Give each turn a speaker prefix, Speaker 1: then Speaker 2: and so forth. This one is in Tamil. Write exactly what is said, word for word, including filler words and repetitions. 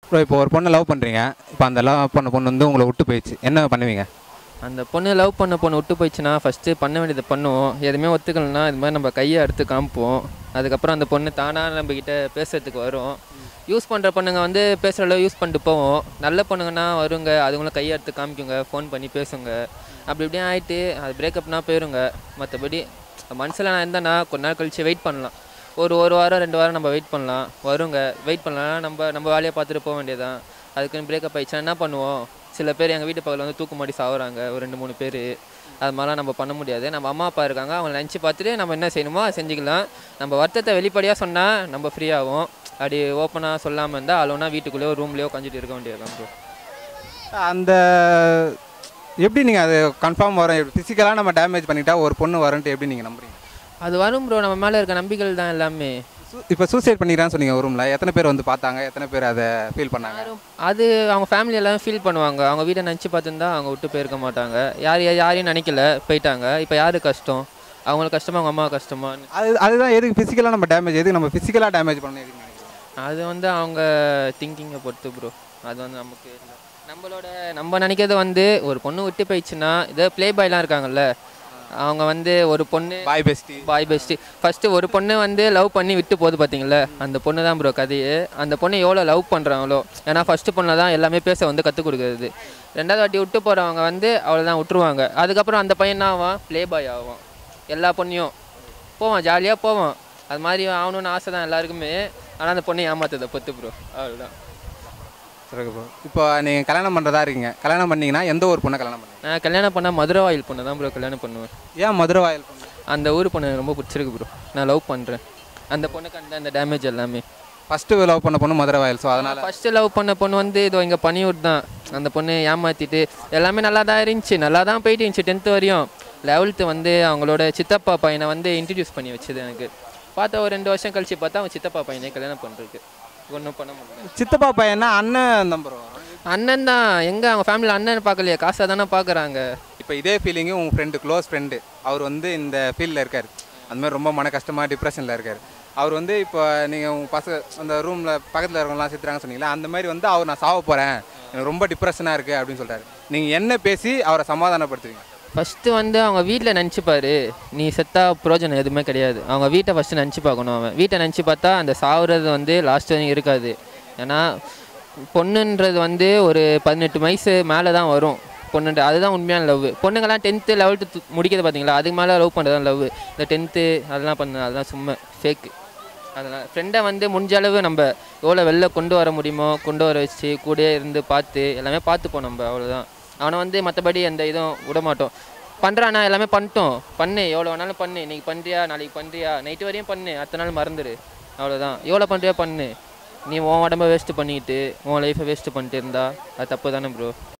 Speaker 1: ப்ரோ இப்போ ஒரு பொண்ணை லவ் பண்ணுறீங்க. இப்போ அந்த லவ் பண்ண பொண்ணு வந்து உங்களை விட்டு போயிடுச்சு, என்ன பண்ணுவீங்க?
Speaker 2: அந்த பொண்ணு லவ் பண்ண பொண்ணு விட்டு போயிடுச்சுன்னா ஃபஸ்ட்டு பண்ண வேண்டியதை பண்ணுவோம். எதுவுமே ஒத்துக்கலைன்னா இது மாதிரி நம்ம கையை எடுத்து காமிப்போம். அதுக்கப்புறம் அந்த பொண்ணு தானாக நம்மக்கிட்ட பேசுறதுக்கு வரும். யூஸ் பண்ணுற பொண்ணுங்க வந்து பேசுகிற அளவு யூஸ் பண்ணிட்டு போவோம். நல்ல பொண்ணுங்கன்னா வருங்க, அதுங்களும் கையை எடுத்து காமிக்குங்க, ஃபோன் பண்ணி பேசுங்க. அப்படி இப்படியே ஆகிட்டு அது பிரேக்கப்னா போயிருங்க. மற்றபடி மனசில் நான் இருந்தேன்னா கொஞ்ச நாள் கழித்து வெயிட் பண்ணலாம். ஒரு ஒரு வாரம் ரெண்டு வாரம் நம்ம வெயிட் பண்ணலாம், வருங்க. வெயிட் பண்ணலாம், நம்ம நம்ம வேலையை பார்த்துட்டு போக வேண்டியதான். அதுக்குன்னு பிரேக்கப் ஆகிடுச்சுன்னா என்ன பண்ணுவோம்? சில பேர் எங்கள் வீட்டு பக்கத்தில் வந்து தூக்கு மாட்டி சாகுறாங்க, ஒரு ரெண்டு மூணு பேர். அது மாதிரிலாம் நம்ம பண்ண முடியாது. நம்ம அம்மா அப்பா இருக்காங்க, அவங்க நினச்சி பார்த்துட்டு நம்ம என்ன செய்யணுமோ அதை செஞ்சுக்கலாம். நம்ம வருத்தத்தை வெளிப்படையாக சொன்னால் நம்ம ஃப்ரீயாகும். அப்படி ஓப்பனாக சொல்லாமல் இருந்தால் அலோனா வீட்டுக்குள்ளேயோ ரூம்லேயோ உட்காந்துட்டு இருக்க வேண்டியது ப்ரோ.
Speaker 1: அந்த எப்படி நீங்கள் அது கன்ஃபார்ம் வரும்? ஃபிசிக்கலாக நம்ம டேமேஜ் பண்ணிட்டா ஒரு பொண்ணு வரும்ன்ட்டு எப்படி நீங்கள் நம்புறீங்க?
Speaker 2: அது வரும் ப்ரோ, நம்ம மேலே இருக்க நம்பிக்கைகள் தான் எல்லாமே.
Speaker 1: இப்போ சூசைட் பண்ணிக்கிறான்னு சொன்னீங்க ஒரு ரூமில், எத்தனை பேர் வந்து பார்த்தாங்க, எத்தனை பேர் அதை ஃபீல் பண்ணாங்க?
Speaker 2: அது அவங்க ஃபேமிலி எல்லாம் ஃபீல் பண்ணுவாங்க. அவங்க வீட்டை நினச்சி பார்த்துருந்தா அவங்க விட்டு போயிருக்க மாட்டாங்க. யார் யாரையும் நினைக்கல, போயிட்டாங்க. இப்போ யாரு கஷ்டம்? அவங்களுக்கு கஷ்டமா, அவங்க அம்மா கஷ்டமா?
Speaker 1: அது அதுதான் எதுக்கு ஃபிசிக்கலாக நம்ம டேமேஜ், எதுக்கு நம்ம ஃபிசிக்கலாக டேமேஜ் பண்ணணும் எதுக்கு நினைக்கிறோம்?
Speaker 2: அது வந்து அவங்க திங்கிங்கை பொறுத்து ப்ரோ. அது வந்து நமக்கு இல்லை. நம்மளோட நம்ம நினைக்கிறது வந்து ஒரு பொண்ணு விட்டு போயிடுச்சுன்னா, இதே ப்ளே பாய்லாம் இருக்காங்கல்ல, அவங்க வந்து ஒரு பொண்ணு
Speaker 1: boy bestie
Speaker 2: boy bestie first ஒரு பொண்ணு வந்து லவ் பண்ணி விட்டு போகுது பார்த்தீங்களா, அந்த பொண்ணு தான் ப்ரோ கதையே. அந்த பொண்ணு எவ்வளோ லவ் பண்ணுறாங்களோ, ஏன்னா ஃபஸ்ட்டு பொண்ணில் தான் எல்லாமே பேச வந்து கற்றுக் கொடுக்குறது. ரெண்டாவது வாட்டி விட்டு போகிறவங்க வந்து அவ்வளோதான் விட்டுருவாங்க. அதுக்கப்புறம் அந்த பையன் தான் ஆவான், ப்ளே பாய் ஆகும். எல்லா பொண்ணையும் போவான், ஜாலியாக போவான். அது மாதிரி ஆகணும்னு ஆசை தான் எல்லாருக்குமே. ஆனால் அந்த பொண்ணை ஏமாத்துதை பொத்து ப்ரோ, அவ்வளோதான்.
Speaker 1: சரி ப்ரோ, இப்போ நீங்கள் கல்யாணம் பண்ணுறதா இருக்கீங்க. கல்யாணம் பண்ணிங்கன்னா எந்த ஒரு பொண்ணை கல்யாணம் பண்ணுங்க?
Speaker 2: நான் கல்யாணம் பண்ணால் மதுரை வாயில் பொண்ணு தான் ப்ரோ கல்யாணம் பண்ணுவேன்.
Speaker 1: ஏன் மதுரை வாயில் பொண்ணு?
Speaker 2: அந்த ஊர் பொண்ணு ரொம்ப பிடிச்சிருக்கு ப்ரோ, நான் லவ் பண்ணுறேன். அந்த பொண்ணுக்கு அந்த அந்த டேமேஜ் எல்லாமே.
Speaker 1: ஃபஸ்ட்டு லவ் பண்ண பொண்ணு மதுரை வாயில், ஸோ அதனால்
Speaker 2: ஃபஸ்ட்டு லவ் பண்ண பொண்ணு வந்து இதோ இங்கே பனியூர் தான். அந்த பொண்ணு ஏமாற்றிட்டு எல்லாமே நல்லா தான் இருந்துச்சு, நல்லா தான் போயிட்டு இருந்துச்சு டென்த்து வரையும். லெவல்த்து வந்து அவங்களோட சித்தப்பா பையனை வந்து இன்ட்ரடியூஸ் பண்ணி வச்சுது எனக்கு. பார்த்தா ஒரு ரெண்டு வருஷம் கழிச்சு பார்த்தா அவன் சித்தப்பா பையனை கல்யாணம் பண்ணுறதுக்கு ஒன்றும் பண்ண முடியல.
Speaker 1: சித்தப்பா பையனா அண்ணன் நம்புறோம்?
Speaker 2: அண்ணன் தான். எங்கே அவங்க ஃபேமிலியில் அண்ணன் பார்க்கலையே, காசாக தானே பார்க்குறாங்க.
Speaker 1: இப்போ இதே ஃபீலிங்கு உங்கள் ஃப்ரெண்டு, க்ளோஸ் ஃப்ரெண்டு, அவர் வந்து இந்த ஃபீல்டில் இருக்கார். அந்தமாதிரி ரொம்ப மன கஷ்டமாக டிப்ரெஷனில் இருக்கார். அவர் வந்து இப்போ நீங்கள் உங்கள் பசங்க அந்த ரூமில் பக்கத்தில் இருக்கவங்களாம் சித்துறாங்க சொன்னீங்களா, அந்த மாதிரி வந்து அவர் நான் சாவ போகிறேன், எனக்கு ரொம்ப டிப்ரெஷனாக இருக்குது அப்படின்னு சொல்கிறாரு. நீங்கள் என்ன பேசி அவரை சமாதானப்படுத்துவீங்க?
Speaker 2: ஃபஸ்ட்டு வந்து அவங்க வீட்டில் நினச்சிப்பாரு, நீ செத்தா புரோஜனம் எதுவுமே கிடையாது. அவங்க வீட்டை ஃபஸ்ட்டு நினச்சி பார்க்கணும். அவன் வீட்டை நினச்சி பார்த்தா அந்த சாவுறது வந்து லாஸ்ட் வரைக்கும் இருக்காது. ஏன்னா பொண்ணுன்றது வந்து ஒரு பதினெட்டு வயசு மேலே தான் வரும் பொண்ணுன்ற, அதுதான் உண்மையான லவ். பொண்ணுங்கள்லாம் டென்த்து லெவல்த்து முடிக்கிறது பார்த்தீங்களா, அதுக்கு மேலே லவ் பண்ணுறது தான் லவ். இந்த டென்த்து அதெல்லாம் பண்ண அதெல்லாம் சும்மா ஃபேக்கு. அதனால் ஃப்ரெண்டை வந்து முடிஞ்ச அளவு நம்ம எவ்வளோ வெளில கொண்டு வர முடியுமோ கொண்டு வர வச்சு கூடயே இருந்து பார்த்து எல்லாமே பார்த்துப்போம் நம்ம, அவ்வளோதான். அவனை வந்து மற்றபடி எந்த இதுவும் விட மாட்டோம். பண்ணுறானா எல்லாமே பண்ணிட்டோம், பண்ணு எவ்வளோ வேணாலும் பண்ணு. இன்றைக்கி பண்ணுறியா, நாளைக்கு பண்ணுறியா, நைட்டு வரையும் பண்ணு, அடுத்த நாள் மறந்துடு, அவ்வளோதான். எவ்வளோ பண்ணுறியா பண்ணு. நீ உன் உடம்பை வேஸ்ட்டு பண்ணிக்கிட்டு உன் லைஃப்பை வேஸ்ட்டு பண்ணிட்டு இருந்தா அது தப்பு தானே ப்ரோ.